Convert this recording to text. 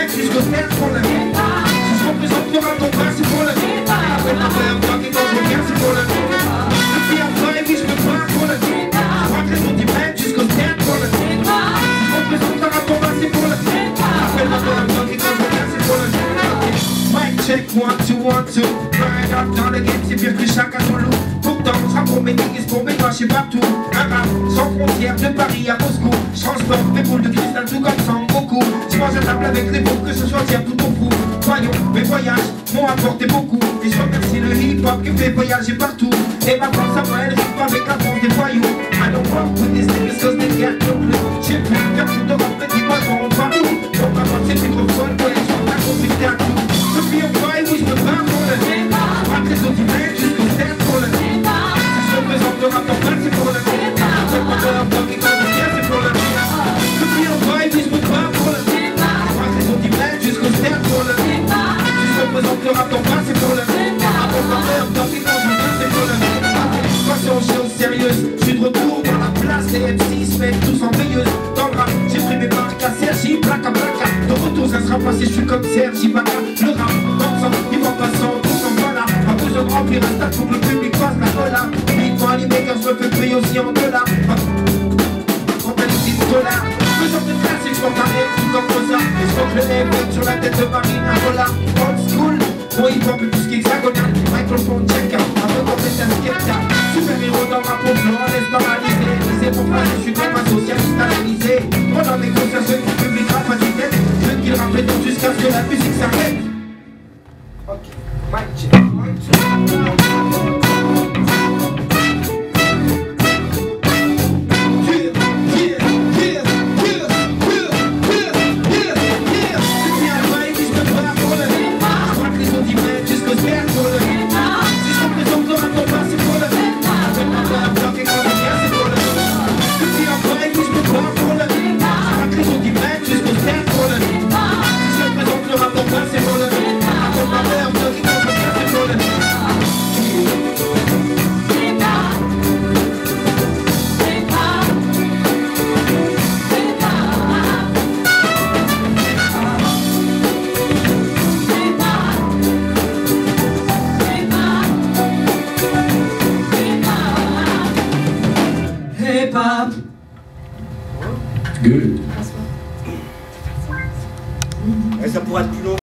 mètres jusqu'au terre pour le hip-hop. Si je représente le rap en bas, c'est pour le hip-hop. Appelle ma mère, toi qui quand je reviens, c'est pour le hip-hop. Depuis en bas, et puis je me bats pour le hip-hop. Je crois que les autres mètres jusqu'au terre pour le hip-hop. Si je représente le rap en bas, c'est pour le hip-hop. Appelle ma mère, toi qui quand je reviens, c'est pour le hip-hop. Mic check, 1, 2, 1, 2. Right up dans le game, c'est pire que chacun son loup. Pourtant, on sera pour mes niggas, pour mes chez partout. Un rap sans frontières, de Paris à Moscou. Je transporte mes boules de cristal tout comme sans beaucoup. Je mange à table avec les pauvres, que ce soit tiers tout au fou. Voyons, mes voyages m'ont apporté beaucoup. Et je remercie le hip-hop qui me fait voyager partout. Et ma France, ça va, elle rime avec la France des voyous. I don't walk with these niggas cause they can't look le. J'ai plus faire tout de rap, mais dis-moi, t'en rends pas où. Donc ma France, c'est microphone, ouais, je suis pas conflicté à tout. Depuis on va et oui, je me bats pour le hip-hop. Je crois que les autres mètres jusqu'au terre pour le hip-hop. Si je représente le rap en bas, c'est pour le hip-hop. C'est pas de rap, donc quand je viens, c'est pour le hip-hop. Depuis on va et oui, je me bats pour le hip-hop. Je crois que les autres mètres jusqu'au terre pour le hip-hop. Si je représente le rap en bas, c'est pour le hip-hop. C'est pas de rap, donc quand je viens, c'est pour le hip-hop. Attention, chose sérieuse, je suis de retour dans la place. Les MC se mettent tous en veilleuse. Dans le rap, j'ai pris mes marques à Sergi, Blacka Blacka. De retour, ça sera passé, je suis comme Sergi Blacka. Le rap, dans le sang, il va pas sans, tout s'en va là. Pas besoin de remplir un stade pour que le public fasse la cola. Vite-moi les mecs, je me fais payer aussi en dollars. Comptabilité de dollars. Le genre de classique, je porte un rêve, tout comme ça. Et je porte le M sur la tête de Marine, un dollar. Old school, bon hip-hop et tout ce qui est hexagonal. Microphone check out, un peu comme c'est un skepta. Super héros dans ma peau, je laisse paralyser. C'est pour ça que je suis comme un socialiste analysé. Pendant mes concerts, du public rap à du tête. Je veux qu'il rappelle donc jusqu'à ce que la musique s'arrête. Ok, mic check. Good. Ça pourrait être plus long.